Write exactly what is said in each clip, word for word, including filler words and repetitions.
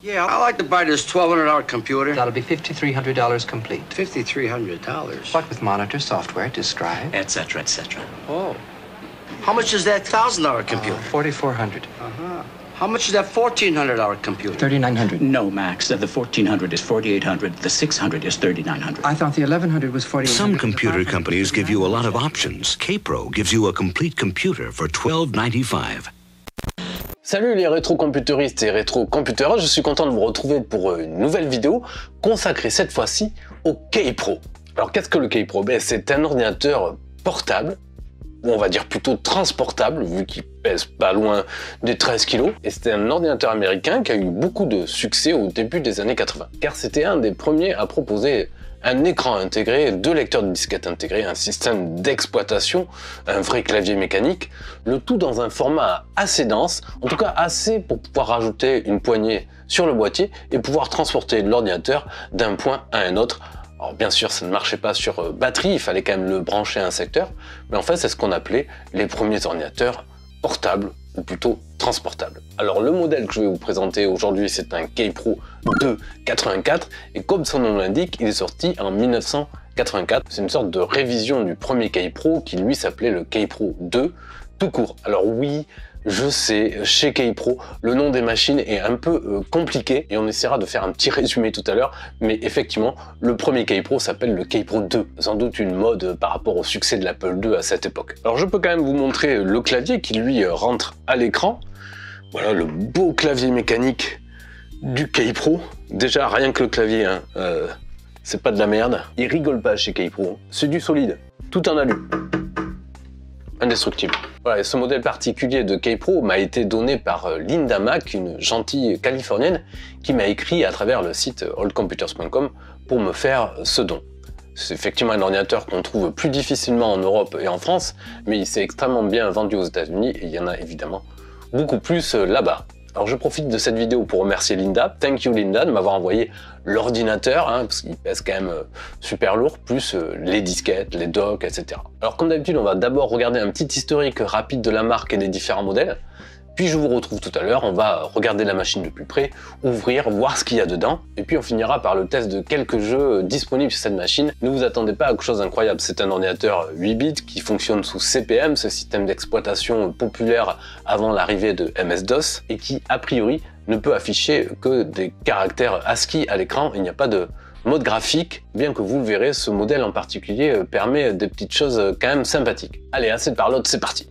Yeah, I'd like to buy this twelve hundred dollar computer. That'll be fifty-three hundred dollars complete. fifty-three hundred dollars? What with monitor, software, disk drive, et cetera, et cetera. Oh. How much is that one thousand dollar computer? Uh, forty-four hundred dollars. Uh-huh. How much is that fourteen hundred dollar computer? thirty-nine hundred dollars. No, Max. The fourteen hundred is forty-eight hundred. The six hundred is thirty-nine hundred. I thought the eleven hundred was forty-eight hundred. Some computer companies give you a lot of options. Kaypro gives you a complete computer for twelve ninety-five. Salut les rétro-computeristes et rétro-computeurs, je suis content de vous retrouver pour une nouvelle vidéo consacrée cette fois-ci au Kaypro. Alors qu'est-ce que le Kaypro? Ben, c'est un ordinateur portable, ou on va dire plutôt transportable, vu qu'il pèse pas loin des treize kilos. Et c'était un ordinateur américain qui a eu beaucoup de succès au début des années quatre-vingt, car c'était un des premiers à proposer un écran intégré, deux lecteurs de disquettes intégrés, un système d'exploitation, un vrai clavier mécanique, le tout dans un format assez dense, en tout cas assez pour pouvoir rajouter une poignée sur le boîtier et pouvoir transporter l'ordinateur d'un point à un autre. Alors bien sûr, ça ne marchait pas sur batterie, il fallait quand même le brancher à un secteur, mais en fait c'est ce qu'on appelait les premiers ordinateurs portables, ou plutôt transportables. Alors le modèle que je vais vous présenter aujourd'hui, c'est un Kaypro deux quatre-vingt-quatre, et comme son nom l'indique, il est sorti en mille neuf cent quatre-vingt-quatre. C'est une sorte de révision du premier Kaypro qui lui s'appelait le Kaypro deux tout court. Alors oui, je sais, chez Kaypro, le nom des machines est un peu euh, compliqué et on essaiera de faire un petit résumé tout à l'heure, mais effectivement, le premier Kaypro s'appelle le Kaypro deux, sans doute une mode par rapport au succès de l'Apple deux à cette époque. Alors je peux quand même vous montrer le clavier qui lui rentre à l'écran. Voilà le beau clavier mécanique du Kaypro. Déjà, rien que le clavier, hein, euh, c'est pas de la merde. Il rigole pas chez Kaypro, c'est du solide, tout en alu. Indestructible. Voilà, et ce modèle particulier de Kaypro m'a été donné par Linda Mack, une gentille californienne, qui m'a écrit à travers le site old computers point com pour me faire ce don. C'est effectivement un ordinateur qu'on trouve plus difficilement en Europe et en France, mais il s'est extrêmement bien vendu aux États-Unis et il y en a évidemment beaucoup plus là-bas. Alors je profite de cette vidéo pour remercier Linda. Thank you Linda de m'avoir envoyé l'ordinateur, hein, parce qu'il pèse quand même euh, super lourd, plus euh, les disquettes, les docks, et cetera. Alors comme d'habitude, on va d'abord regarder un petit historique rapide de la marque et des différents modèles. Puis je vous retrouve tout à l'heure, on va regarder la machine de plus près, ouvrir, voir ce qu'il y a dedans. Et puis on finira par le test de quelques jeux disponibles sur cette machine. Ne vous attendez pas à quelque chose d'incroyable, c'est un ordinateur huit bits qui fonctionne sous C P M, ce système d'exploitation populaire avant l'arrivée de M S DOS, et qui a priori ne peut afficher que des caractères ASCII à l'écran. Il n'y a pas de mode graphique, bien que vous le verrez, ce modèle en particulier permet des petites choses quand même sympathiques. Allez, assez de parlotte, c'est parti.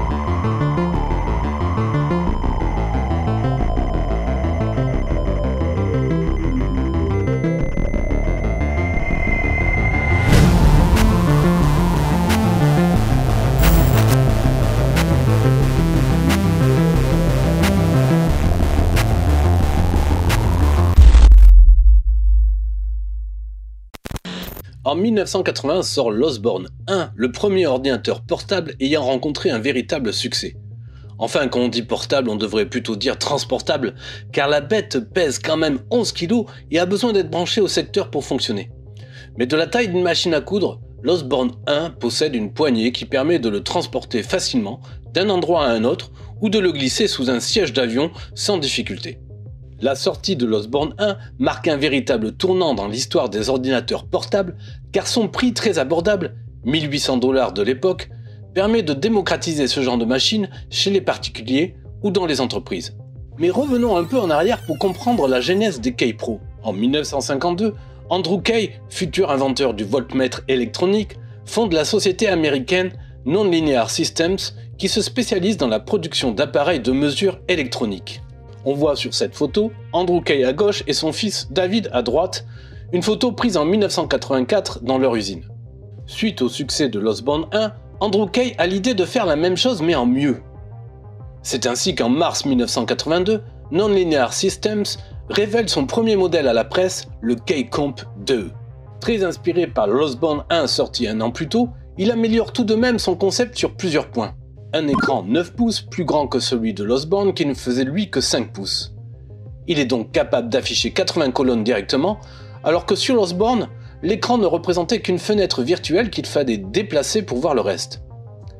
En mille neuf cent quatre-vingts sort l'Osborne un, le premier ordinateur portable ayant rencontré un véritable succès. Enfin, quand on dit portable, on devrait plutôt dire transportable, car la bête pèse quand même onze kilos et a besoin d'être branchée au secteur pour fonctionner. Mais de la taille d'une machine à coudre, l'Osborne un possède une poignée qui permet de le transporter facilement d'un endroit à un autre ou de le glisser sous un siège d'avion sans difficulté. La sortie de l'Osborne un marque un véritable tournant dans l'histoire des ordinateurs portables, car son prix très abordable, mille huit cents dollars de l'époque, permet de démocratiser ce genre de machine chez les particuliers ou dans les entreprises. Mais revenons un peu en arrière pour comprendre la genèse des Kaypro. En mille neuf cent cinquante-deux, Andrew Kay, futur inventeur du voltmètre électronique, fonde la société américaine Non-Linear Systems qui se spécialise dans la production d'appareils de mesure électronique. On voit sur cette photo Andrew Kay à gauche et son fils David à droite, une photo prise en mille neuf cent quatre-vingt-quatre dans leur usine. Suite au succès de l'Osborne un, Andrew Kay a l'idée de faire la même chose mais en mieux. C'est ainsi qu'en mars mille neuf cent quatre-vingt-deux, Non-Linear Systems révèle son premier modèle à la presse, le Kaycomp deux. Très inspiré par l'Osborne un sorti un an plus tôt, il améliore tout de même son concept sur plusieurs points. Un écran neuf pouces plus grand que celui de l'Osborne qui ne faisait lui que cinq pouces. Il est donc capable d'afficher quatre-vingts colonnes directement, alors que sur l'Osborne, l'écran ne représentait qu'une fenêtre virtuelle qu'il fallait déplacer pour voir le reste.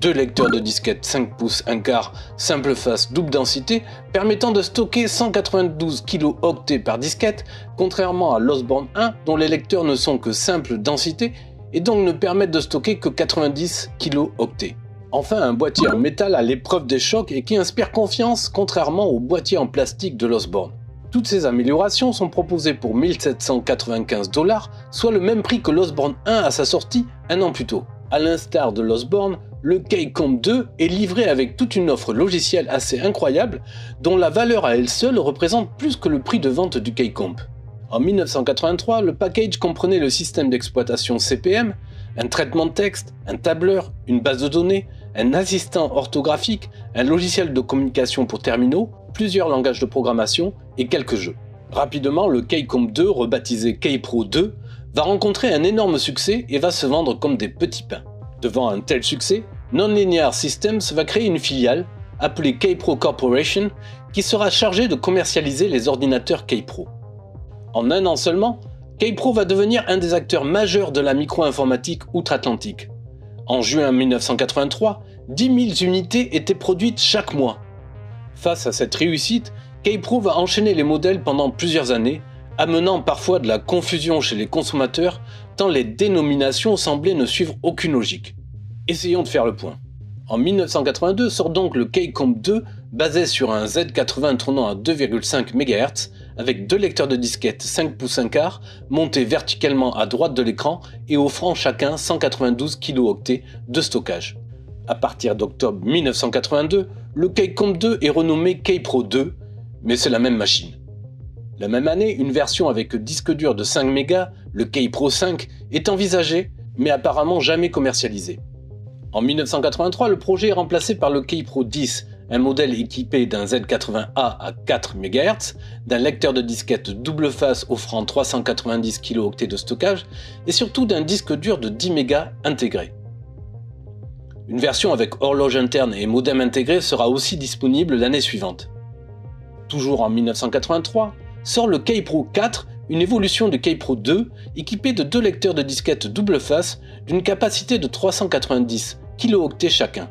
deux lecteurs de disquette cinq pouces un quart simple face double densité permettant de stocker cent quatre-vingt-douze kilooctets par disquette, contrairement à l'Osborne un dont les lecteurs ne sont que simple densité et donc ne permettent de stocker que quatre-vingt-dix kilooctets. Enfin, un boîtier en métal à l'épreuve des chocs et qui inspire confiance contrairement au boîtier en plastique de l'Osborne. Toutes ces améliorations sont proposées pour mille sept cent quatre-vingt-quinze dollars, soit le même prix que l'Osborne un à sa sortie un an plus tôt. A l'instar de l'Osborne, le Kaycomp deux est livré avec toute une offre logicielle assez incroyable, dont la valeur à elle seule représente plus que le prix de vente du Kaycomp. En mille neuf cent quatre-vingt-trois, le package comprenait le système d'exploitation C P M, un traitement de texte, un tableur, une base de données, un assistant orthographique, un logiciel de communication pour terminaux, plusieurs langages de programmation et quelques jeux. Rapidement, le Kaycomp deux, rebaptisé Kaypro deux, va rencontrer un énorme succès et va se vendre comme des petits pains. Devant un tel succès, Nonlinear Systems va créer une filiale, appelée Kaypro Corporation, qui sera chargée de commercialiser les ordinateurs Kaypro. En un an seulement, Kaypro va devenir un des acteurs majeurs de la micro-informatique outre-Atlantique. En juin mille neuf cent quatre-vingt-trois, dix mille unités étaient produites chaque mois. Face à cette réussite, Kaypro va enchaîner les modèles pendant plusieurs années, amenant parfois de la confusion chez les consommateurs, tant les dénominations semblaient ne suivre aucune logique. Essayons de faire le point. En mille neuf cent quatre-vingt-deux sort donc le Kaycomp deux, basé sur un Z quatre-vingts tournant à deux virgule cinq mégahertz, avec deux lecteurs de disquette cinq pouces un quart, montés verticalement à droite de l'écran et offrant chacun cent quatre-vingt-douze kilooctets de stockage. À partir d'octobre mille neuf cent quatre-vingt-deux, le Kaycomp deux est renommé Kaypro deux, mais c'est la même machine. La même année, une version avec disque dur de cinq mégas, le Kaypro cinq, est envisagée, mais apparemment jamais commercialisée. En mille neuf cent quatre-vingt-trois, le projet est remplacé par le Kaypro dix, un modèle équipé d'un Z quatre-vingts A à quatre mégahertz, d'un lecteur de disquette double face offrant trois cent quatre-vingt-dix kilooctets de stockage et surtout d'un disque dur de dix mégas intégré. Une version avec horloge interne et modem intégré sera aussi disponible l'année suivante. Toujours en mille neuf cent quatre-vingt-trois, sort le Kaypro quatre, une évolution du Kaypro deux, équipé de deux lecteurs de disquette double face d'une capacité de trois cent quatre-vingt-dix kilooctets chacun.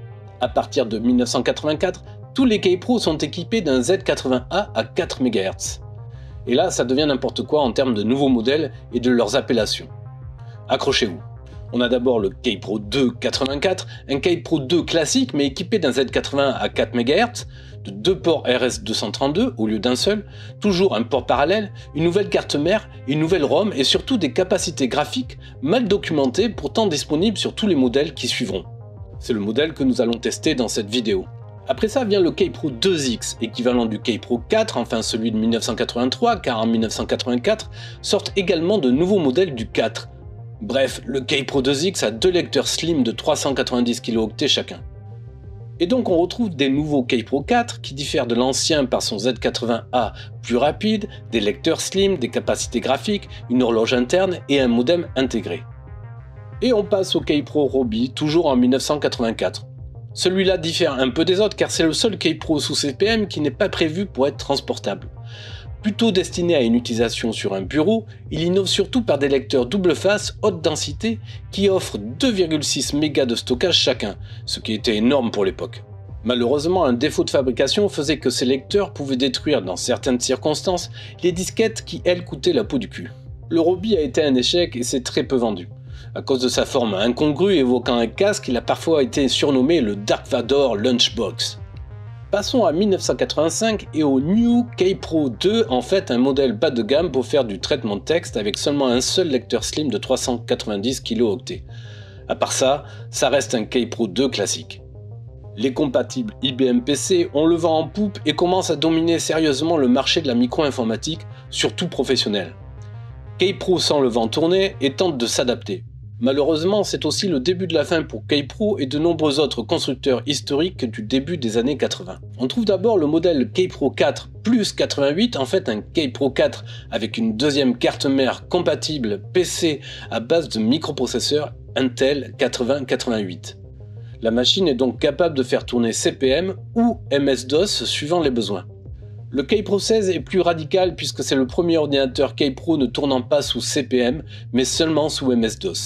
À partir de mille neuf cent quatre-vingt-quatre, tous les Kaypro sont équipés d'un Z quatre-vingts A à quatre mégahertz. Et là, ça devient n'importe quoi en termes de nouveaux modèles et de leurs appellations. Accrochez-vous. On a d'abord le Kaypro deux quatre-vingt-quatre, un Kaypro deux classique mais équipé d'un Z quatre-vingts à quatre mégahertz, de deux ports R S deux cent trente-deux au lieu d'un seul, toujours un port parallèle, une nouvelle carte mère, une nouvelle ROM et surtout des capacités graphiques mal documentées pourtant disponibles sur tous les modèles qui suivront. C'est le modèle que nous allons tester dans cette vidéo. Après ça vient le Kaypro deux X, équivalent du Kaypro quatre, enfin celui de mille neuf cent quatre-vingt-trois, car en mille neuf cent quatre-vingt-quatre sortent également de nouveaux modèles du quatre. Bref, le Kaypro deux X a deux lecteurs slim de trois cent quatre-vingt-dix kilooctets chacun. Et donc on retrouve des nouveaux Kaypro quatre qui diffèrent de l'ancien par son Z quatre-vingts A plus rapide, des lecteurs slim, des capacités graphiques, une horloge interne et un modem intégré. Et on passe au Kaypro Robi, toujours en mille neuf cent quatre-vingt-quatre. Celui-là diffère un peu des autres car c'est le seul Kaypro sous C P M qui n'est pas prévu pour être transportable. Plutôt destiné à une utilisation sur un bureau, il innove surtout par des lecteurs double face haute densité qui offrent deux virgule six mégas de stockage chacun, ce qui était énorme pour l'époque. Malheureusement, un défaut de fabrication faisait que ces lecteurs pouvaient détruire dans certaines circonstances les disquettes qui elles coûtaient la peau du cul. Le Robi a été un échec et s'est très peu vendu. À cause de sa forme incongrue évoquant un casque, il a parfois été surnommé le Dark Vador Lunchbox. Passons à mille neuf cent quatre-vingt-cinq et au New Kaypro deux, en fait un modèle bas de gamme pour faire du traitement de texte avec seulement un seul lecteur slim de trois cent quatre-vingt-dix kilooctets. À part ça, ça reste un Kaypro deux classique. Les compatibles I B M P C ont le vent en poupe et commencent à dominer sérieusement le marché de la micro-informatique, surtout professionnelle. Kaypro sent le vent tourner et tente de s'adapter. Malheureusement, c'est aussi le début de la fin pour Kaypro et de nombreux autres constructeurs historiques du début des années quatre-vingts. On trouve d'abord le modèle Kaypro quatre plus quatre-vingt-huit, en fait un Kaypro quatre avec une deuxième carte mère compatible P C à base de microprocesseur Intel quatre-vingts quatre-vingt-huit. La machine est donc capable de faire tourner C P M ou M S DOS suivant les besoins. Le Kaypro seize est plus radical puisque c'est le premier ordinateur Kaypro ne tournant pas sous C P M mais seulement sous M S DOS.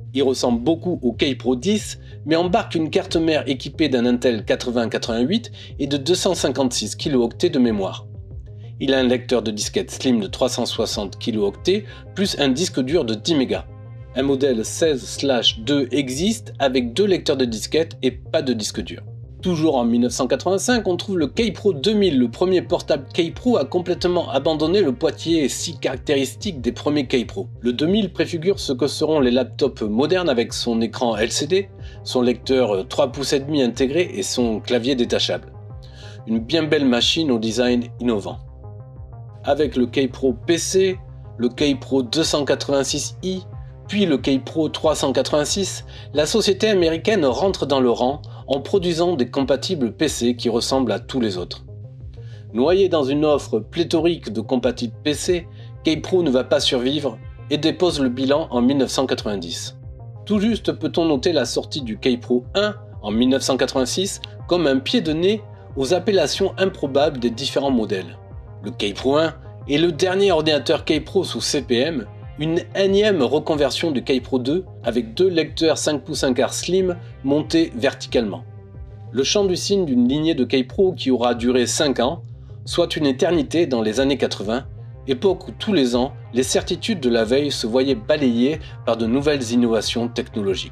Il ressemble beaucoup au Kaypro dix, mais embarque une carte mère équipée d'un Intel quatre-vingts quatre-vingt-huit et de deux cent cinquante-six kilooctets de mémoire. Il a un lecteur de disquette slim de trois cent soixante kilooctets plus un disque dur de dix mégas. Un modèle seize slash deux existe avec deux lecteurs de disquette et pas de disque dur. Toujours en mille neuf cent quatre-vingt-cinq, on trouve le Kaypro deux mille, le premier portable Kaypro à complètement abandonner le boîtier si caractéristique des premiers Kaypro. Le deux mille préfigure ce que seront les laptops modernes avec son écran L C D, son lecteur trois pouces et demi intégré et son clavier détachable. Une bien belle machine au design innovant. Avec le Kaypro P C, le Kaypro deux cent quatre-vingt-six i, puis le Kaypro trois cent quatre-vingt-six, la société américaine rentre dans le rang en produisant des compatibles P C qui ressemblent à tous les autres. Noyé dans une offre pléthorique de compatibles P C, Kaypro ne va pas survivre et dépose le bilan en mille neuf cent quatre-vingt-dix. Tout juste peut-on noter la sortie du Kaypro un en mille neuf cent quatre-vingt-six comme un pied de nez aux appellations improbables des différents modèles. Le Kaypro un est le dernier ordinateur Kaypro sous C P M, une énième reconversion du Kaypro deux avec deux lecteurs cinq pouces un quart slim montés verticalement. Le chant du cygne d'une lignée de Kaypro qui aura duré cinq ans, soit une éternité dans les années quatre-vingts, époque où tous les ans, les certitudes de la veille se voyaient balayées par de nouvelles innovations technologiques.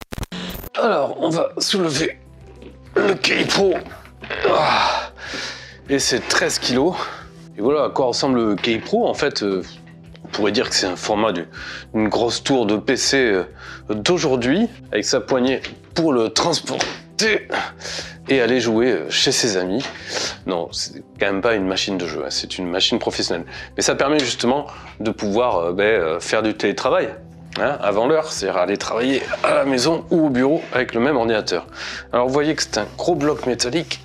Alors, on va soulever le Kaypro. Ah, et c'est treize kilos. Et voilà à quoi ressemble le Kaypro. En fait, euh, on pourrait dire que c'est un format d'une grosse tour de P C euh, d'aujourd'hui, avec sa poignée pour le transporter et aller jouer chez ses amis. Non, c'est quand même pas une machine de jeu, hein, c'est une machine professionnelle. Mais ça permet justement de pouvoir euh, ben, euh, faire du télétravail hein, avant l'heure, c'est-à-dire aller travailler à la maison ou au bureau avec le même ordinateur. Alors vous voyez que c'est un gros bloc métallique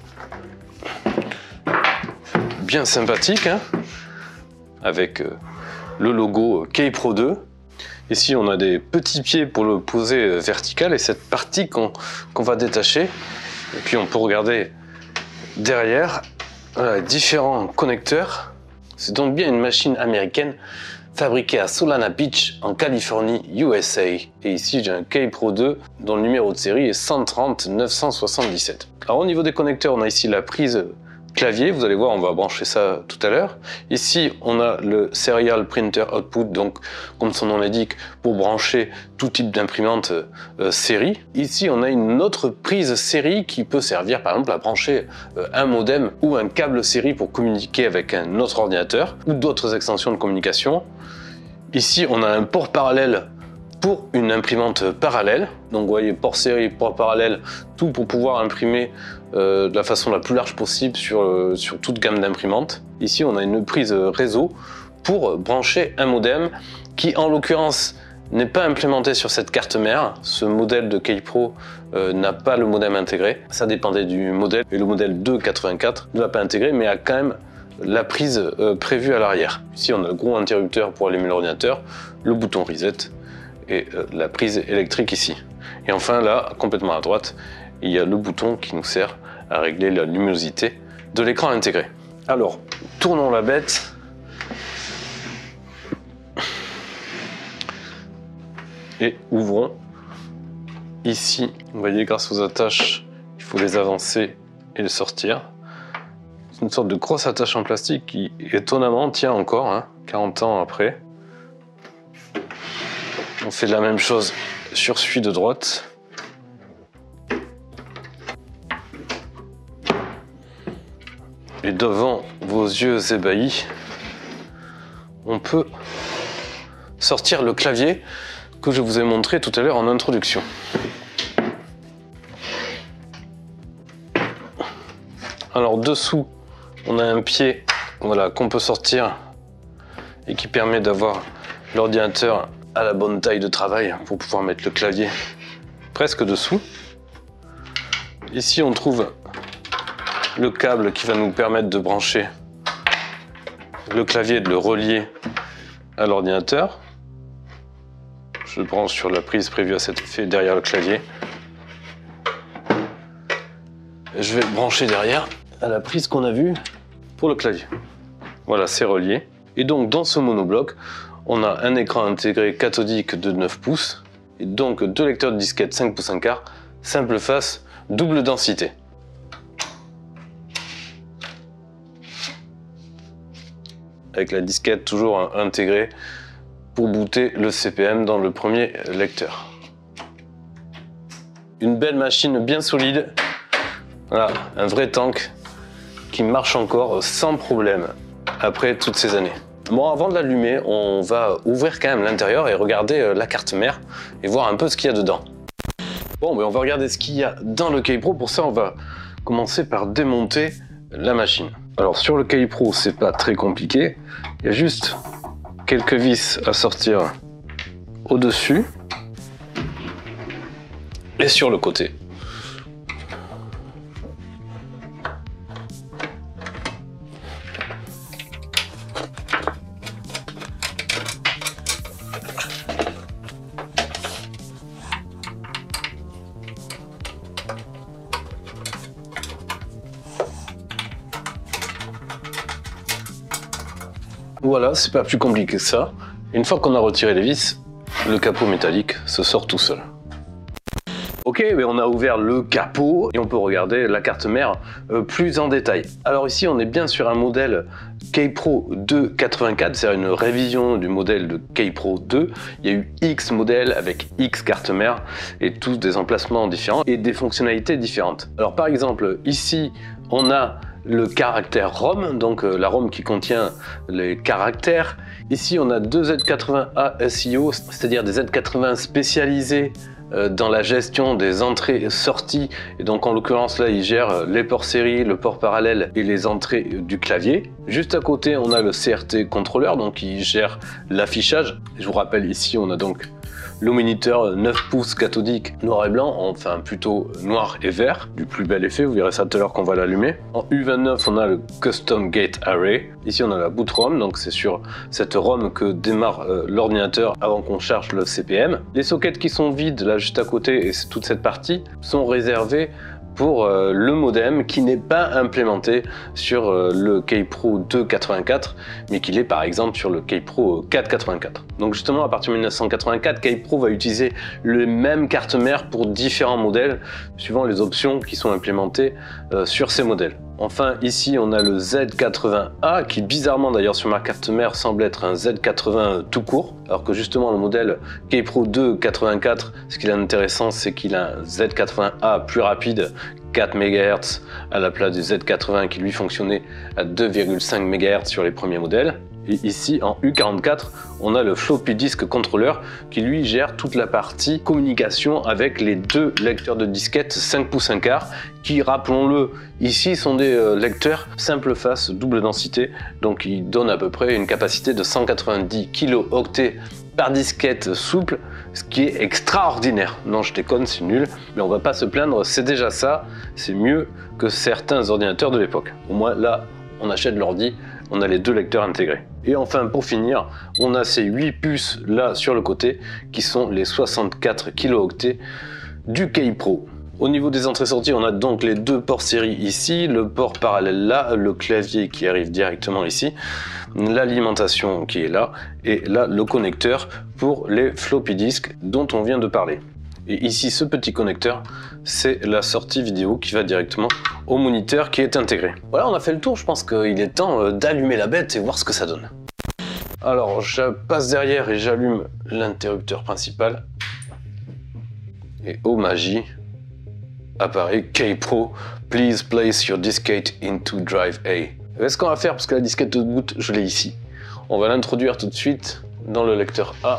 bien sympathique, hein, avec euh, le logo Kaypro deux. Ici, on a des petits pieds pour le poser euh, vertical et cette partie qu'on qu'on va détacher. Et puis, on peut regarder derrière voilà, différents connecteurs. C'est donc bien une machine américaine fabriquée à Solana Beach en Californie, U S A. Et ici, j'ai un Kaypro deux dont le numéro de série est cent trente neuf cent soixante-dix-sept. Alors, au niveau des connecteurs, on a ici la prise clavier, vous allez voir, on va brancher ça tout à l'heure. Ici, on a le Serial Printer Output, donc comme son nom l'indique, pour brancher tout type d'imprimante euh, série. Ici, on a une autre prise série qui peut servir par exemple à brancher euh, un modem ou un câble série pour communiquer avec un autre ordinateur ou d'autres extensions de communication. Ici, on a un port parallèle pour une imprimante parallèle. Donc vous voyez, port série, port parallèle, tout pour pouvoir imprimer euh, de la façon la plus large possible sur, euh, sur toute gamme d'imprimantes. Ici, on a une prise réseau pour brancher un modem qui, en l'occurrence, n'est pas implémenté sur cette carte mère. Ce modèle de Kaypro euh, n'a pas le modem intégré. Ça dépendait du modèle. Et le modèle deux quatre-vingt-quatre ne l'a pas intégré, mais a quand même la prise euh, prévue à l'arrière. Ici, on a le gros interrupteur pour allumer l'ordinateur, le bouton reset et euh, la prise électrique ici. Et enfin, là, complètement à droite, il y a le bouton qui nous sert à régler la luminosité de l'écran intégré. Alors, tournons la bête. Et ouvrons. Ici, vous voyez, grâce aux attaches, il faut les avancer et les sortir. C'est une sorte de grosse attache en plastique qui, étonnamment, tient encore, hein, quarante ans après. On fait la même chose sur celui de droite. Et devant vos yeux ébahis, on peut sortir le clavier que je vous ai montré tout à l'heure en introduction. Alors dessous, on a un pied voilà, qu'on peut sortir et qui permet d'avoir l'ordinateur à la bonne taille de travail pour pouvoir mettre le clavier presque dessous. Ici, on trouve le câble qui va nous permettre de brancher le clavier et de le relier à l'ordinateur. Je le branche sur la prise prévue à cet effet derrière le clavier. Et je vais le brancher derrière à la prise qu'on a vue pour le clavier. Voilà, c'est relié. Et donc, dans ce monobloc, on a un écran intégré cathodique de neuf pouces et donc deux lecteurs de disquette cinq pouces un quart, simple face, double densité. Avec la disquette toujours intégrée pour booter le C P M dans le premier lecteur. Une belle machine bien solide, voilà, un vrai tank qui marche encore sans problème après toutes ces années. Bon, avant de l'allumer, on va ouvrir quand même l'intérieur et regarder la carte mère et voir un peu ce qu'il y a dedans. Bon, ben on va regarder ce qu'il y a dans le Kaypro. Pour ça, on va commencer par démonter la machine. Alors sur le Kaypro, c'est pas très compliqué. Il y a juste quelques vis à sortir au-dessus et sur le côté. Voilà, c'est pas plus compliqué que ça. Une fois qu'on a retiré les vis, le capot métallique se sort tout seul. Ok, mais on a ouvert le capot et on peut regarder la carte mère euh, plus en détail. Alors ici, on est bien sur un modèle Kaypro deux quatre-vingt-quatre, c'est une révision du modèle de Kaypro deux. Il y a eu X modèles avec X carte mère et tous des emplacements différents et des fonctionnalités différentes. Alors par exemple, ici, on a le caractère ROM, donc euh, la ROM qui contient les caractères. Ici, on a deux Z quatre-vingts A S I O, c'est-à-dire des Z quatre-vingts spécialisés euh, dans la gestion des entrées et sorties. Et donc, en l'occurrence, là, il gère les ports série, le port parallèle et les entrées du clavier. Juste à côté, on a le C R T contrôleur, donc il gère l'affichage. Je vous rappelle, ici, on a donc le moniteur neuf pouces cathodique noir et blanc, enfin plutôt noir et vert, du plus bel effet, vous verrez ça tout à l'heure qu'on va l'allumer. En U vingt-neuf, on a le Custom Gate Array. Ici, on a la boot ROM, donc c'est sur cette ROM que démarre euh, l'ordinateur avant qu'on charge le C P M. Les sockets qui sont vides, là juste à côté, et c'est toute cette partie, sont réservés pour euh, le modem qui n'est pas implémenté sur euh, le Kaypro deux quatre-vingt-quatre, mais qu'il est par exemple sur le Kaypro quatre quatre-vingt-quatre. Donc justement, à partir de mille neuf cent quatre-vingt-quatre, Kaypro va utiliser les mêmes cartes mères pour différents modèles, suivant les options qui sont implémentées euh, sur ces modèles. Enfin, ici, on a le Z quatre-vingts A, qui bizarrement d'ailleurs sur ma carte mère semble être un Z quatre-vingts tout court, alors que justement le modèle Kaypro deux quatre-vingt-quatre, ce qui est intéressant, c'est qu'il a un Z quatre-vingts A plus rapide, quatre mégahertz, à la place du Z quatre-vingts qui lui fonctionnait à deux virgule cinq mégahertz sur les premiers modèles. Et ici, en U quarante-quatre, on a le floppy disk controller qui lui gère toute la partie communication avec les deux lecteurs de disquette cinq pouces un quart qui, rappelons-le, ici sont des euh, lecteurs simple face, double densité, donc ils donnent à peu près une capacité de cent quatre-vingt-dix kilooctets par disquette souple, ce qui est extraordinaire. Non, je déconne, c'est nul, mais on va pas se plaindre, c'est déjà ça, c'est mieux que certains ordinateurs de l'époque. Au moins là, on achète l'ordi, on a les deux lecteurs intégrés. Et enfin, pour finir, on a ces huit puces là sur le côté qui sont les soixante-quatre kilooctets du Kaypro. Au niveau des entrées-sorties, on a donc les deux ports série ici, le port parallèle là, le clavier qui arrive directement ici, l'alimentation qui est là, et là le connecteur pour les floppy disks dont on vient de parler. Et ici, ce petit connecteur, c'est la sortie vidéo qui va directement au moniteur qui est intégré. Voilà, on a fait le tour, je pense qu'il est temps d'allumer la bête et voir ce que ça donne. Alors, je passe derrière et j'allume l'interrupteur principal. Et oh magie, apparaît Kaypro, please place your diskette into drive A. Et ce qu'on va faire, parce que la disquette de boot, je l'ai ici, on va l'introduire tout de suite dans le lecteur A.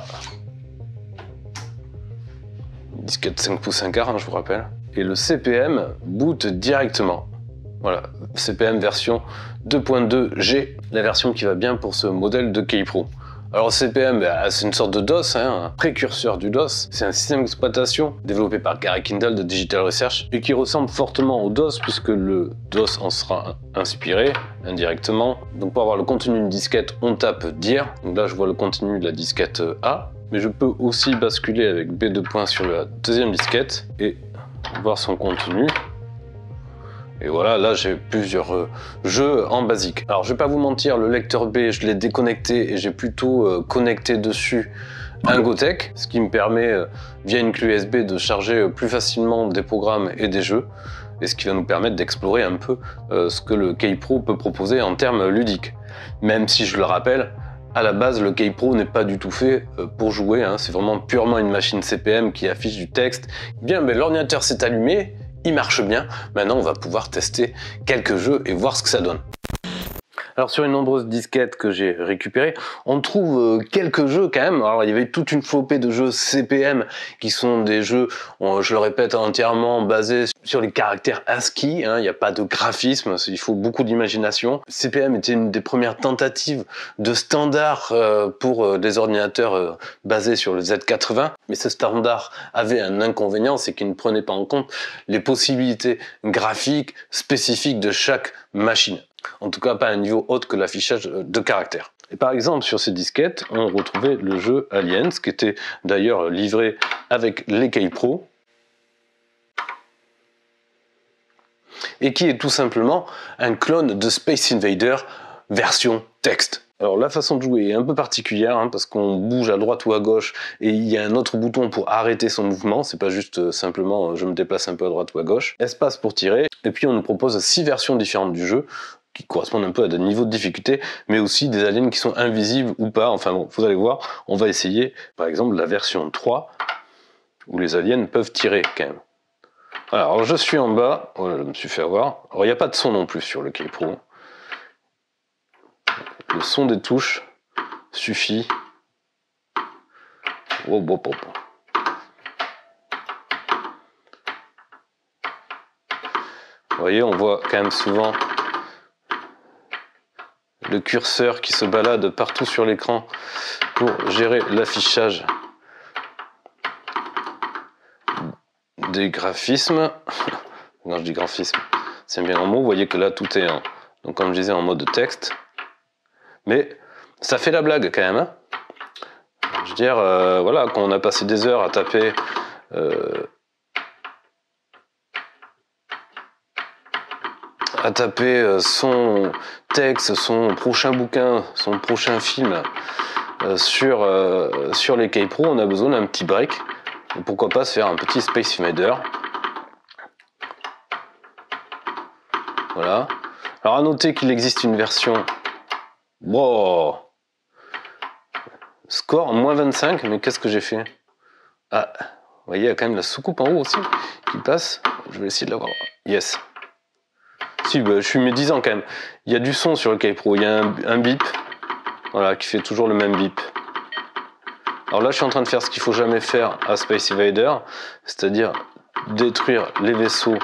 Disquette cinq pouces un quart, hein, je vous rappelle. Et le C P M boot directement. Voilà, C P M version deux point deux G, la version qui va bien pour ce modèle de Kaypro. Alors C P M, bah, c'est une sorte de DOS, hein, un précurseur du DOS. C'est un système d'exploitation développé par Gary Kindle de Digital Research et qui ressemble fortement au DOS puisque le DOS en sera inspiré indirectement. Donc pour avoir le contenu d'une disquette, on tape dir. Donc là, je vois le contenu de la disquette A. Mais je peux aussi basculer avec B deux points sur la deuxième disquette et voir son contenu. Et voilà, là j'ai plusieurs euh, jeux en basique. Alors je vais pas vous mentir, le lecteur B, je l'ai déconnecté et j'ai plutôt euh, connecté dessus un Gotek, ce qui me permet euh, via une clé U S B de charger euh, plus facilement des programmes et des jeux, et ce qui va nous permettre d'explorer un peu euh, ce que le Kaypro peut proposer en termes ludiques. Même si je le rappelle, à la base le Kaypro n'est pas du tout fait euh, pour jouer, hein, c'est vraiment purement une machine C P M qui affiche du texte. Bien, ben, l'ordinateur s'est allumé, il marche bien, maintenant on va pouvoir tester quelques jeux et voir ce que ça donne. Alors sur une nombreuse disquette que j'ai récupérée, on trouve euh, quelques jeux quand même. Alors il y avait toute une flopée de jeux C P M qui sont des jeux, on, je le répète, entièrement basés sur les caractères ASCII, hein, il n'y a pas de graphisme, il faut beaucoup d'imagination. C P M était une des premières tentatives de standard euh, pour euh, des ordinateurs euh, basés sur le Z quatre-vingts, mais ce standard avait un inconvénient, c'est qu'il ne prenait pas en compte les possibilités graphiques spécifiques de chaque machine. En tout cas, pas à un niveau autre que l'affichage de caractères. Et par exemple, sur ces disquettes, on retrouvait le jeu Aliens, qui était d'ailleurs livré avec les Kaypro, et qui est tout simplement un clone de Space Invader version texte. Alors la façon de jouer est un peu particulière, hein, parce qu'on bouge à droite ou à gauche et il y a un autre bouton pour arrêter son mouvement, c'est pas juste euh, simplement euh, je me déplace un peu à droite ou à gauche. Espace pour tirer, et puis on nous propose six versions différentes du jeu, qui correspondent un peu à des niveaux de difficulté, mais aussi des aliens qui sont invisibles ou pas, enfin bon, vous allez voir, on va essayer par exemple la version trois, où les aliens peuvent tirer quand même. Alors je suis en bas, voilà, je me suis fait avoir, alors il n'y a pas de son non plus sur le Kaypro. Le son des touches suffit. Oh, bon, bon, bon. Vous voyez, on voit quand même souvent le curseur qui se balade partout sur l'écran pour gérer l'affichage des graphismes. Quand je dis graphisme, c'est bien en mot. Vous voyez que là, tout est en, donc comme je disais, en mode texte. Mais ça fait la blague quand même. Hein, je veux dire, euh, voilà, quand on a passé des heures à taper euh, à taper son texte, son prochain bouquin, son prochain film euh, sur, euh, sur les Kaypro, on a besoin d'un petit break. Et pourquoi pas se faire un petit Space Invader. Voilà. Alors à noter qu'il existe une version... Wow. Score moins vingt-cinq, mais qu'est-ce que j'ai fait? Ah, vous voyez, il y a quand même la soucoupe en haut aussi qui passe. Je vais essayer de l'avoir. Yes. Si, bah, je suis médisant quand même. Il y a du son sur le Kaypro, il y a un, un bip, voilà, qui fait toujours le même bip. Alors là, je suis en train de faire ce qu'il faut jamais faire à Space Invader, c'est-à-dire détruire les vaisseaux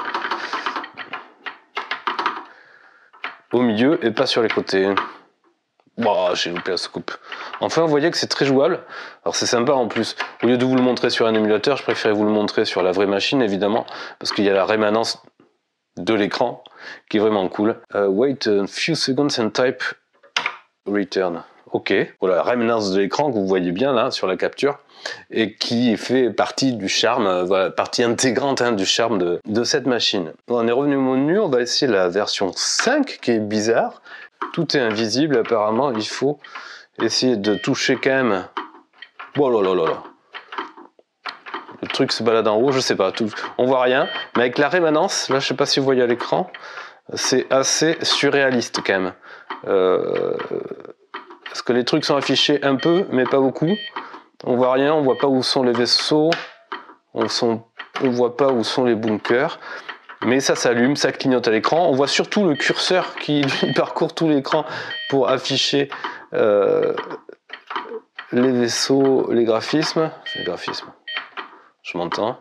au milieu et pas sur les côtés. Bon, j'ai loupé la soucoupe. Enfin, vous voyez que c'est très jouable. Alors c'est sympa en plus. Au lieu de vous le montrer sur un émulateur, je préférais vous le montrer sur la vraie machine, évidemment, parce qu'il y a la rémanence de l'écran qui est vraiment cool. Uh, wait a few seconds and type return. Ok, voilà, la rémanence de l'écran que vous voyez bien là sur la capture et qui fait partie du charme, euh, voilà, partie intégrante hein, du charme de, de cette machine. On est revenu au menu, on va essayer la version cinq qui est bizarre. Tout est invisible apparemment, il faut essayer de toucher quand même. Oh là là là là. Le truc se balade en haut, je sais pas, tout... on voit rien, mais avec la rémanence, là je sais pas si vous voyez à l'écran, c'est assez surréaliste quand même. Euh... Parce que les trucs sont affichés un peu, mais pas beaucoup. On voit rien, on voit pas où sont les vaisseaux, on, sont... on voit pas où sont les bunkers. Mais ça s'allume, ça clignote à l'écran. On voit surtout le curseur qui lui, parcourt tout l'écran pour afficher euh, les vaisseaux, les graphismes. Les graphismes. Je m'entends.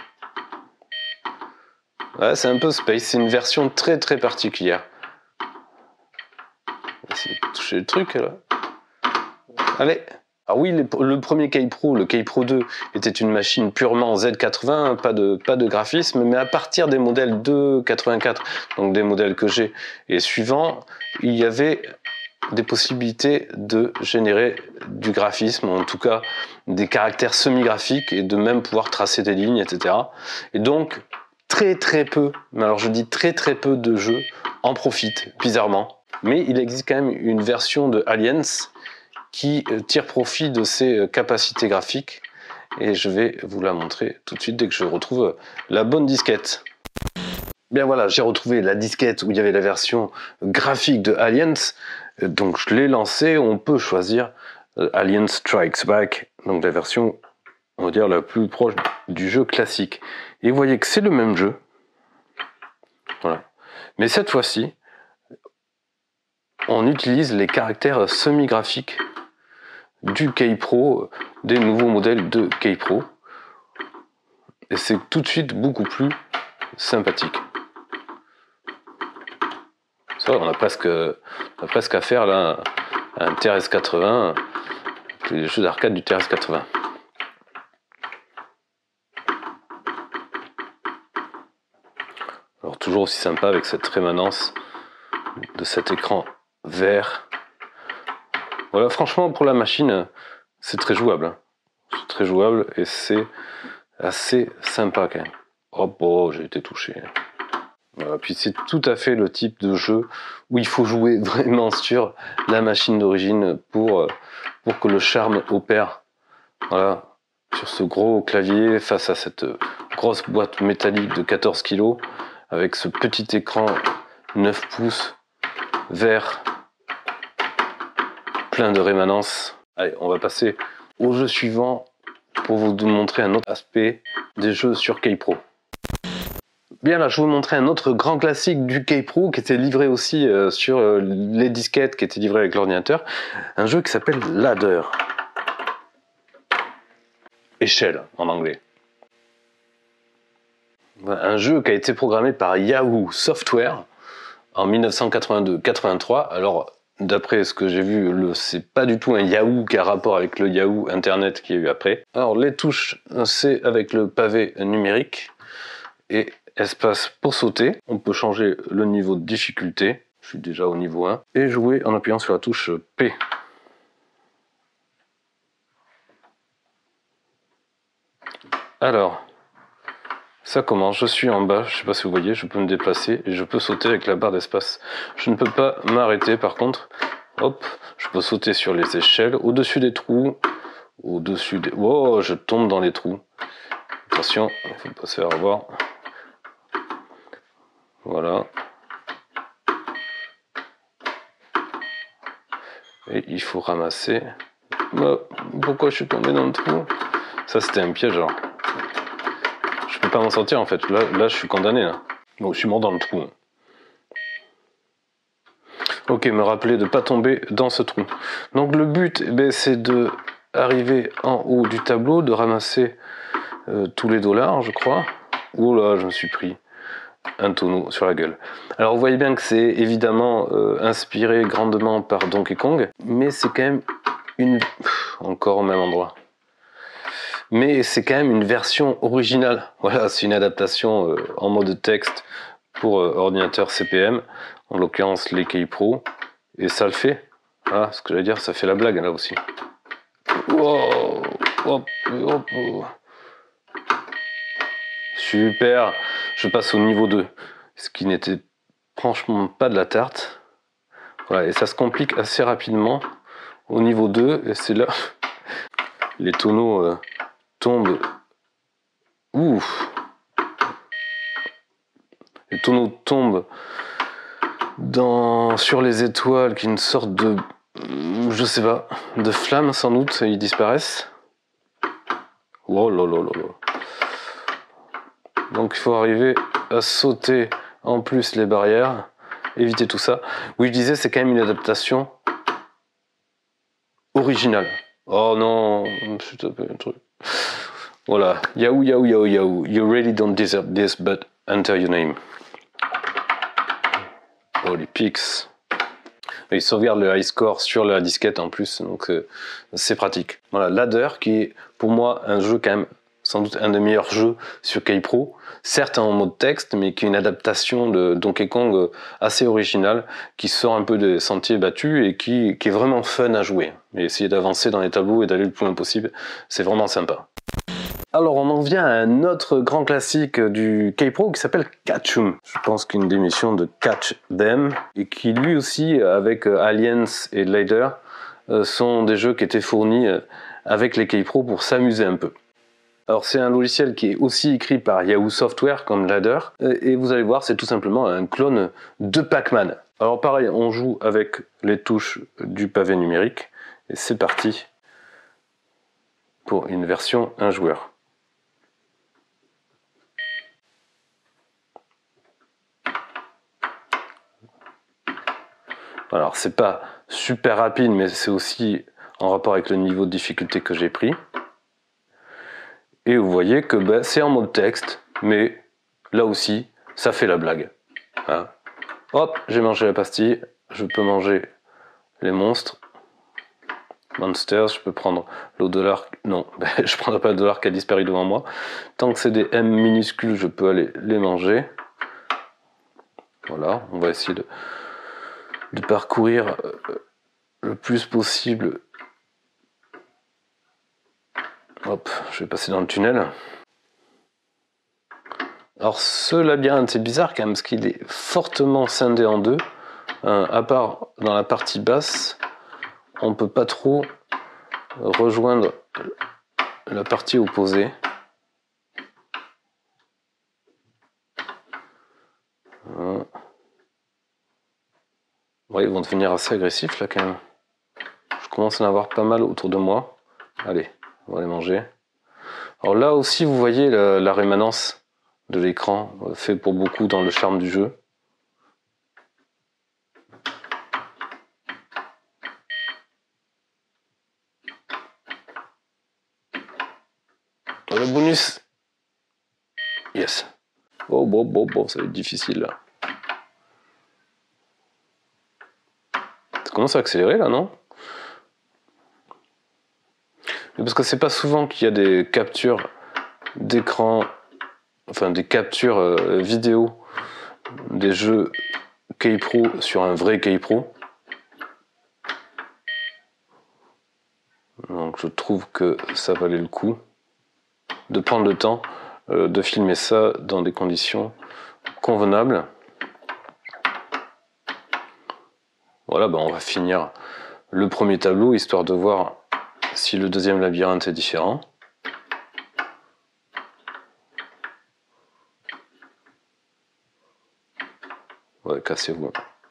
Ouais, c'est un peu Space, c'est une version très très particulière. On va essayer de toucher le truc là. Allez. Alors oui, le, le premier Kaypro, le Kaypro deux, était une machine purement Z quatre-vingts, pas de, pas de graphisme, mais à partir des modèles deux quatre-vingt-quatre, donc des modèles que j'ai et suivants, il y avait des possibilités de générer du graphisme, en tout cas des caractères semi-graphiques et de même pouvoir tracer des lignes, et cetera. Et donc, très très peu, mais alors je dis très très peu de jeux en profitent, bizarrement. Mais il existe quand même une version de Aliens qui tire profit de ses capacités graphiques. Et je vais vous la montrer tout de suite dès que je retrouve la bonne disquette. Bien voilà, j'ai retrouvé la disquette où il y avait la version graphique de Aliens. Donc je l'ai lancée, on peut choisir Alien Strikes Back, donc la version, on va dire, la plus proche du jeu classique. Et vous voyez que c'est le même jeu. Voilà. Mais cette fois-ci, on utilise les caractères semi-graphiques du Kaypro, des nouveaux modèles de Kaypro. Et c'est tout de suite beaucoup plus sympathique. Ça, on a presque, on a presque affaire là à un T R S quatre-vingts, les jeux d'arcade du T R S quatre-vingts. Alors toujours aussi sympa avec cette rémanence de cet écran vert. Voilà, franchement, pour la machine, c'est très jouable. C'est très jouable et c'est assez sympa quand même. Hop, oh, j'ai été touché. Voilà, puis c'est tout à fait le type de jeu où il faut jouer vraiment sur la machine d'origine pour, pour que le charme opère. Voilà, sur ce gros clavier face à cette grosse boîte métallique de quatorze kilos avec ce petit écran neuf pouces vert plein de rémanence. Allez, on va passer au jeu suivant pour vous montrer un autre aspect des jeux sur Kaypro. Bien là, je vais vous montrer un autre grand classique du Kaypro qui était livré aussi euh, sur euh, les disquettes qui étaient livrées avec l'ordinateur. Un jeu qui s'appelle Ladder. Échelle en anglais. Un jeu qui a été programmé par Yahoo Software en mille neuf cent quatre-vingt-deux quatre-vingt-trois. Alors, d'après ce que j'ai vu, c'est pas du tout un Yahoo qui a rapport avec le Yahoo Internet qu'il y a eu après. Alors, les touches, c'est avec le pavé numérique et espace pour sauter. On peut changer le niveau de difficulté. Je suis déjà au niveau un. Et jouer en appuyant sur la touche P. Alors, ça commence, je suis en bas, je sais pas si vous voyez, je peux me déplacer et je peux sauter avec la barre d'espace. Je ne peux pas m'arrêter par contre. Hop, je peux sauter sur les échelles, au-dessus des trous, au-dessus des... Oh, je tombe dans les trous. Attention, il ne faut pas se faire avoir. Voilà. Et il faut ramasser. Bah, pourquoi je suis tombé dans le trou? Ça c'était un piège alors. Je peux pas m'en sortir en fait. Là, là je suis condamné là. Bon, je suis mort dans le trou. Ok, me rappeler de pas tomber dans ce trou. Donc le but, eh ben, c'est de arriver en haut du tableau, de ramasser euh, tous les dollars, je crois. Oh là, je me suis pris un tonneau sur la gueule. Alors vous voyez bien que c'est évidemment euh, inspiré grandement par Donkey Kong, mais c'est quand même une... Pff, encore au même endroit. Mais c'est quand même une version originale. Voilà, c'est une adaptation euh, en mode texte pour euh, ordinateur C P M, en l'occurrence les Kaypro, et ça le fait. Voilà, ce que j'allais dire, ça fait la blague là aussi. Wow, hop, hop, hop. Super, je passe au niveau deux, ce qui n'était franchement pas de la tarte. Voilà, et ça se complique assez rapidement au niveau deux, et c'est là les tonneaux euh, tombent. Ouf, les tonneaux tombent dans, sur les étoiles, qui est une sorte de, je sais pas, de flamme sans doute, et ils disparaissent. Oh là là là là. Donc il faut arriver à sauter en plus les barrières, éviter tout ça. Oui, je disais, c'est quand même une adaptation originale. Oh non, je me suis tapé un truc. Voilà, Yahoo, Yahoo, Yahoo, Yahoo. You really don't deserve this, but enter your name. Oh, les pics. Il sauvegarde le high score sur la disquette en plus, donc euh, c'est pratique. Voilà, Ladder, qui est pour moi un jeu quand même, sans doute un des meilleurs jeux sur Kaypro, certes en mode texte, mais qui est une adaptation de Donkey Kong assez originale, qui sort un peu des sentiers battus et qui, qui est vraiment fun à jouer. Et essayer d'avancer dans les tableaux et d'aller le plus loin possible, c'est vraiment sympa. Alors on en vient à un autre grand classique du Kaypro qui s'appelle Catch'em. Je pense qu'une démission de Catch Them, et qui lui aussi, avec Aliens et Ladder, euh, sont des jeux qui étaient fournis euh, avec les Keypro pour s'amuser un peu. Alors c'est un logiciel qui est aussi écrit par Yahoo Software comme Ladder, et vous allez voir, c'est tout simplement un clone de Pac-Man. Alors pareil, on joue avec les touches du pavé numérique, et c'est parti pour une version un joueur. Alors c'est pas super rapide, mais c'est aussi en rapport avec le niveau de difficulté que j'ai pris. Et vous voyez que ben, c'est en mode texte, mais là aussi, ça fait la blague. Hein. Hop, j'ai mangé la pastille, je peux manger les monstres. Monsters, je peux prendre l'eau de l'arc. Non, ben, je ne prendrai pas le dollar qui a disparu devant moi. Tant que c'est des M minuscules, je peux aller les manger. Voilà, on va essayer de, de parcourir le plus possible. Hop, je vais passer dans le tunnel. Alors ce labyrinthe, c'est bizarre quand même, parce qu'il est fortement scindé en deux. Euh, à part dans la partie basse, on ne peut pas trop rejoindre la partie opposée. Euh. Ouais, ils vont devenir assez agressifs là quand même. Je commence à en avoir pas mal autour de moi. Allez. On va les manger. Alors là aussi, vous voyez la, la rémanence de l'écran, fait pour beaucoup dans le charme du jeu. Le bonus. Yes. Oh, bon, bon, bon, ça va être difficile là. Ça commence à accélérer là, non ? Parce que c'est pas souvent qu'il y a des captures d'écran, enfin des captures euh, vidéo des jeux Keypro sur un vrai Keypro. Donc je trouve que ça valait le coup de prendre le temps euh, de filmer ça dans des conditions convenables. Voilà, ben on va finir le premier tableau histoire de voir si le deuxième labyrinthe est différent. Ouais, cassez-vous.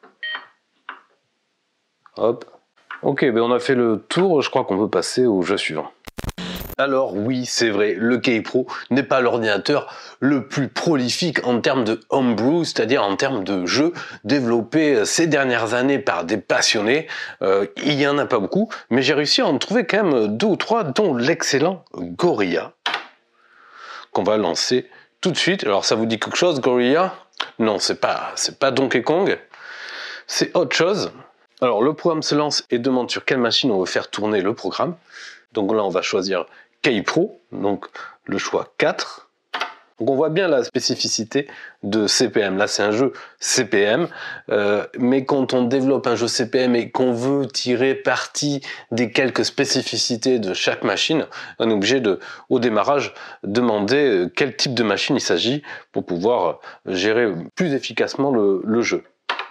Hop. Ok, ben on a fait le tour, je crois qu'on peut passer au jeu suivant. Alors oui, c'est vrai, le Keypro n'est pas l'ordinateur le plus prolifique en termes de homebrew, c'est-à-dire en termes de jeux développés ces dernières années par des passionnés. Euh, il n'y en a pas beaucoup, mais j'ai réussi à en trouver quand même deux ou trois, dont l'excellent Gorilla, qu'on va lancer tout de suite. Alors ça vous dit quelque chose, Gorilla? Non, c'est pas, c'est pas Donkey Kong, c'est autre chose. Alors le programme se lance et demande sur quelle machine on veut faire tourner le programme. Donc là on va choisir Keypro, donc le choix quatre. Donc on voit bien la spécificité de C P M. Là c'est un jeu C P M, euh, mais quand on développe un jeu C P M et qu'on veut tirer parti des quelques spécificités de chaque machine, on est obligé de, au démarrage, demander quel type de machine il s'agit pour pouvoir gérer plus efficacement le, le jeu.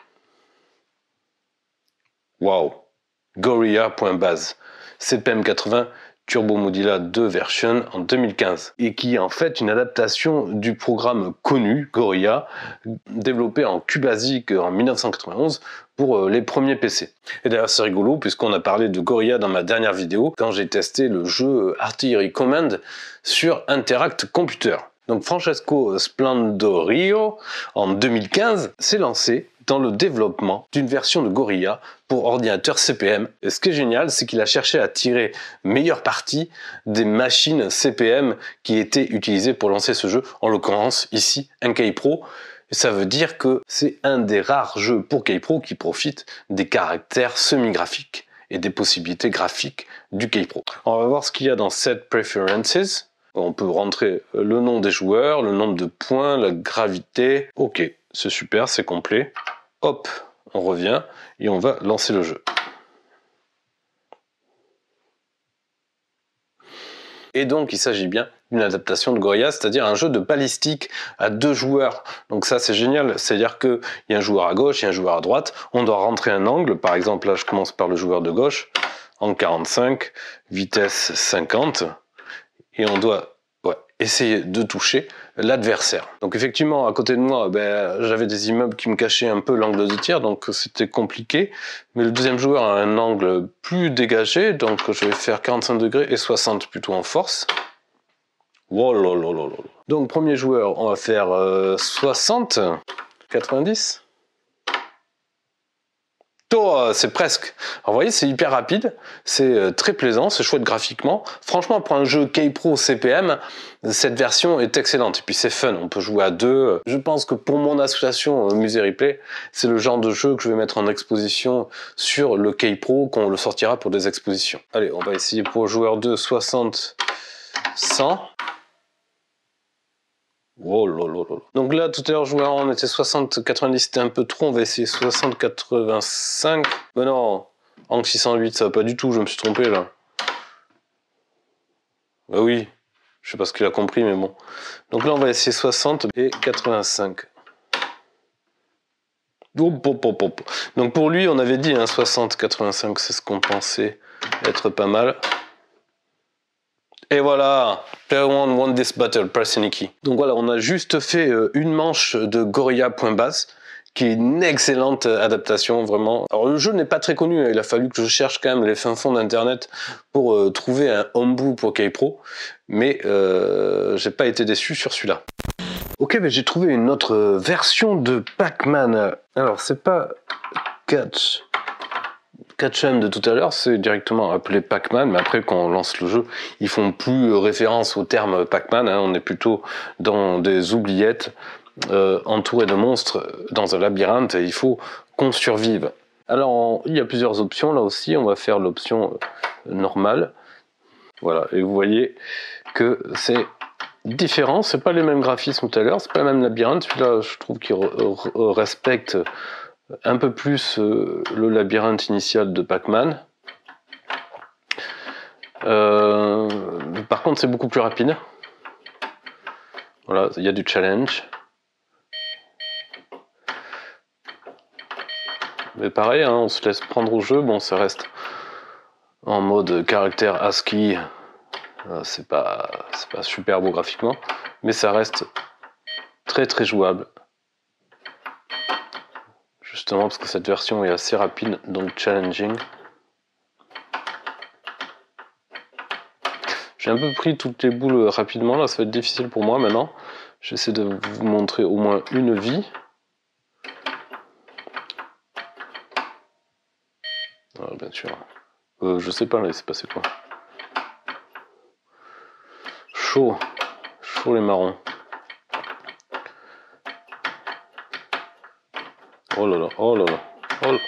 Waouh, Gorilla.base, C P M quatre-vingts, Turbo Modula deux version en deux mille quinze, et qui est en fait une adaptation du programme connu Gorilla, développé en QBasic en mille neuf cent quatre-vingt-onze pour les premiers P C. Et d'ailleurs c'est rigolo puisqu'on a parlé de Gorilla dans ma dernière vidéo quand j'ai testé le jeu Artillery Command sur Interact Computer. Donc Francesco Splendorio en deux mille quinze s'est lancé dans le développement d'une version de Gorilla pour ordinateur C P M. Et ce qui est génial, c'est qu'il a cherché à tirer meilleure partie des machines C P M qui étaient utilisées pour lancer ce jeu, en l'occurrence ici un Keypro. Et ça veut dire que c'est un des rares jeux pour Keypro qui profite des caractères semi-graphiques et des possibilités graphiques du Keypro. On va voir ce qu'il y a dans Set Preferences. On peut rentrer le nom des joueurs, le nombre de points, la gravité. Ok, c'est super, c'est complet. Hop, on revient et on va lancer le jeu. Et donc il s'agit bien d'une adaptation de Gorilla, c'est-à-dire un jeu de balistique à deux joueurs. Donc ça c'est génial, c'est-à-dire qu'il y a un joueur à gauche et un joueur à droite, on doit rentrer un angle, par exemple là je commence par le joueur de gauche, en quarante-cinq, vitesse cinquante, et on doit ouais, essayer de toucher l'adversaire. Donc effectivement, à côté de moi, ben, j'avais des immeubles qui me cachaient un peu l'angle de tir, donc c'était compliqué. Mais le deuxième joueur a un angle plus dégagé, donc je vais faire quarante-cinq degrés et soixante plutôt en force. Wow, là, là, là, là. Donc premier joueur, on va faire euh, soixante, quatre-vingt-dix. Oh, c'est presque. Alors, vous voyez, c'est hyper rapide, c'est euh, très plaisant, c'est chouette graphiquement. Franchement, pour un jeu K-Pro C P M, cette version est excellente. Et puis c'est fun, on peut jouer à deux. Je pense que pour mon association euh, Musée Replay, c'est le genre de jeu que je vais mettre en exposition sur le K-Pro, qu'on le sortira pour des expositions. Allez, on va essayer pour joueur deux, soixante, cent. Oh là là là. Donc là, tout à l'heure, joueur un, on était soixante, quatre-vingt-dix, c'était un peu trop. On va essayer soixante, quatre-vingt-cinq. Mais non, Angle six cent huit, ça va pas du tout, je me suis trompé là. Bah oui, je sais pas ce qu'il a compris, mais bon. Donc là, on va essayer soixante et quatre-vingt-cinq. Donc pour lui, on avait dit hein, soixante, quatre-vingt-cinq, c'est ce qu'on pensait être pas mal. Et voilà, player one won this battle, press any key. Donc voilà, on a juste fait une manche de Gorilla point basse, qui est une excellente adaptation, vraiment. Alors le jeu n'est pas très connu, il a fallu que je cherche quand même les fins fonds d'internet pour euh, trouver un homebrew pour K-Pro, mais euh, j'ai pas été déçu sur celui-là. Ok, mais j'ai trouvé une autre version de Pac-Man. Alors c'est pas Catch... Catch-em de tout à l'heure, c'est directement appelé Pac-Man, mais après quand on lance le jeu, ils font plus référence au terme Pac-Man, hein, on est plutôt dans des oubliettes, euh, entourées de monstres dans un labyrinthe, et il faut qu'on survive. Alors on, il y a plusieurs options là aussi, on va faire l'option normale, voilà, et vous voyez que c'est différent, c'est pas les mêmes graphismes tout à l'heure, c'est pas le même labyrinthe, celui-là je trouve qu'il re re respecte un peu plus euh, le labyrinthe initial de Pac-Man. Euh, par contre, c'est beaucoup plus rapide. Voilà, il y a du challenge. Mais pareil, hein, on se laisse prendre au jeu. Bon, ça reste en mode caractère ASCII. Euh, c'est pas, c'est pas super beau graphiquement, mais ça reste très très jouable. Justement parce que cette version est assez rapide, donc challenging. J'ai un peu pris toutes les boules rapidement, là ça va être difficile pour moi maintenant. J'essaie de vous montrer au moins une vie. Alors, bien sûr. Euh, je sais pas là, il s'est passé quoi. Chaud. Chaud les marrons. Oh là là, oh là là, oh là là.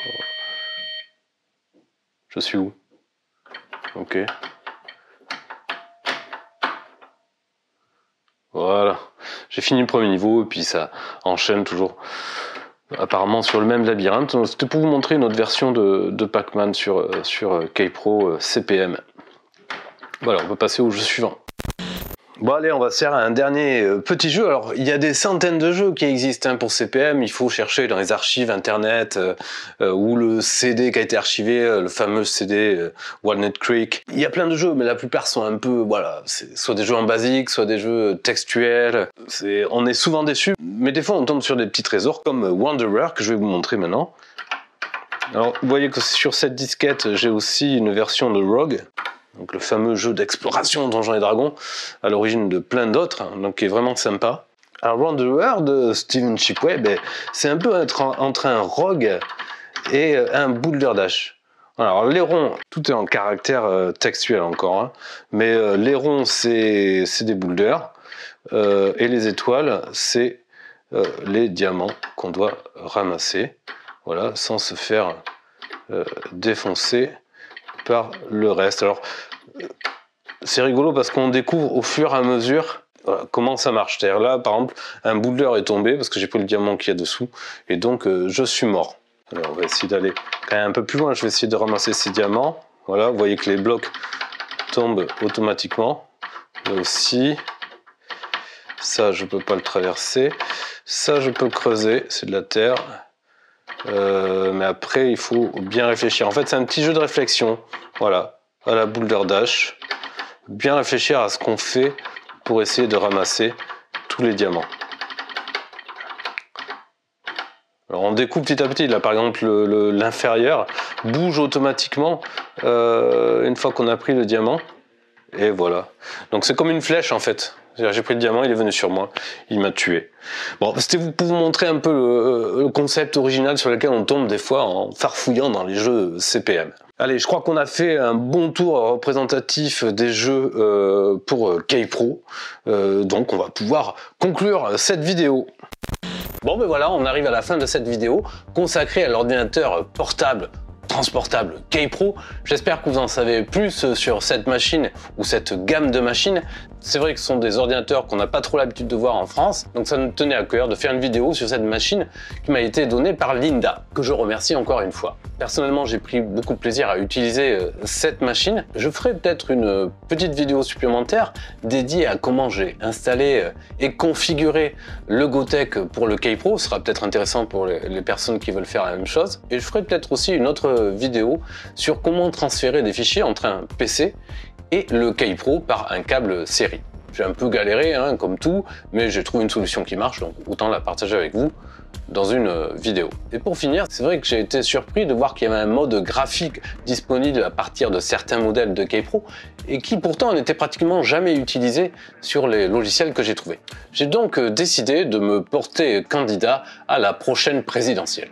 Je suis où? Ok. Voilà. J'ai fini le premier niveau et puis ça enchaîne toujours apparemment sur le même labyrinthe. C'était pour vous montrer une autre version de, de Pac-Man sur, sur K-Pro C P M. Voilà, on peut passer au jeu suivant. Bon allez, on va se faire un dernier euh, petit jeu. Alors il y a des centaines de jeux qui existent hein, pour C P M, il faut chercher dans les archives internet euh, euh, ou le C D qui a été archivé, euh, le fameux C D euh, Walnut Creek. Il y a plein de jeux mais la plupart sont un peu, voilà, c'est soit des jeux en basique, soit des jeux textuels. C'est, on est souvent déçus, mais des fois on tombe sur des petits trésors comme Wanderer que je vais vous montrer maintenant. Alors vous voyez que sur cette disquette j'ai aussi une version de Rogue. Donc le fameux jeu d'exploration Donjons et Dragons, à l'origine de plein d'autres, hein, donc qui est vraiment sympa. Alors Wanderer de Steven Chipway, ben, c'est un peu être en, entre un rogue et un boulder dash. Alors les ronds, tout est en caractère euh, textuel encore, hein, mais euh, les ronds c'est des boulders, euh, et les étoiles c'est euh, les diamants qu'on doit ramasser, voilà, sans se faire euh, défoncer par le reste. Alors c'est rigolo parce qu'on découvre au fur et à mesure voilà, comment ça marche. C'est-à-dire là par exemple un boulder est tombé parce que j'ai pris le diamant qu'il y a dessous et donc euh, je suis mort. Alors on va essayer d'aller quand même un peu plus loin, je vais essayer de ramasser ces diamants. Voilà, vous voyez que les blocs tombent automatiquement. Là aussi, ça je peux pas le traverser, ça je peux creuser, c'est de la terre. Euh, mais après, il faut bien réfléchir. En fait, c'est un petit jeu de réflexion. Voilà, à la Boulder Dash. Bien réfléchir à ce qu'on fait pour essayer de ramasser tous les diamants. Alors on découpe petit à petit. Là, par exemple, l'inférieur bouge automatiquement euh, une fois qu'on a pris le diamant. Et voilà. Donc c'est comme une flèche en fait. J'ai pris le diamant, il est venu sur moi, il m'a tué. Bon, c'était pour vous montrer un peu le, le concept original sur lequel on tombe des fois en farfouillant dans les jeux C P M. Allez, je crois qu'on a fait un bon tour représentatif des jeux euh, pour Kaypro. Euh, donc on va pouvoir conclure cette vidéo. Bon ben voilà, on arrive à la fin de cette vidéo consacrée à l'ordinateur portable transportable Kaypro. J'espère que vous en savez plus sur cette machine ou cette gamme de machines. C'est vrai que ce sont des ordinateurs qu'on n'a pas trop l'habitude de voir en France, donc ça nous tenait à cœur de faire une vidéo sur cette machine qui m'a été donnée par Linda, que je remercie encore une fois. Personnellement, j'ai pris beaucoup de plaisir à utiliser cette machine. Je ferai peut-être une petite vidéo supplémentaire dédiée à comment j'ai installé et configuré le Gotek pour le Kaypro. Ce sera peut-être intéressant pour les personnes qui veulent faire la même chose. Et je ferai peut-être aussi une autre vidéo sur comment transférer des fichiers entre un P C et le Kaypro par un câble série. J'ai un peu galéré, hein, comme tout, mais j'ai trouvé une solution qui marche, donc autant la partager avec vous dans une vidéo. Et pour finir, c'est vrai que j'ai été surpris de voir qu'il y avait un mode graphique disponible à partir de certains modèles de Kaypro et qui pourtant n'était pratiquement jamais utilisé sur les logiciels que j'ai trouvés. J'ai donc décidé de me porter candidat à la prochaine présidentielle.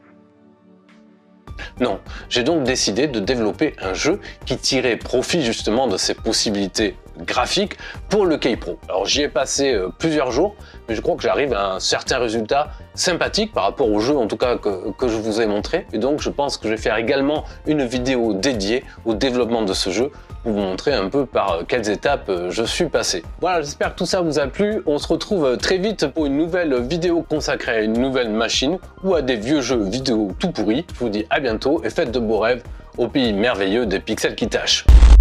Non, j'ai donc décidé de développer un jeu qui tirait profit justement de ces possibilités graphiques pour le Kaypro. Alors j'y ai passé euh, plusieurs jours, mais je crois que j'arrive à un certain résultat sympathique par rapport au jeu en tout cas que, que je vous ai montré. Et donc je pense que je vais faire également une vidéo dédiée au développement de ce jeu pour vous montrer un peu par quelles étapes je suis passé. Voilà, j'espère que tout ça vous a plu. On se retrouve très vite pour une nouvelle vidéo consacrée à une nouvelle machine ou à des vieux jeux vidéo tout pourris. Je vous dis à bientôt et faites de beaux rêves au pays merveilleux des pixels qui tâchent.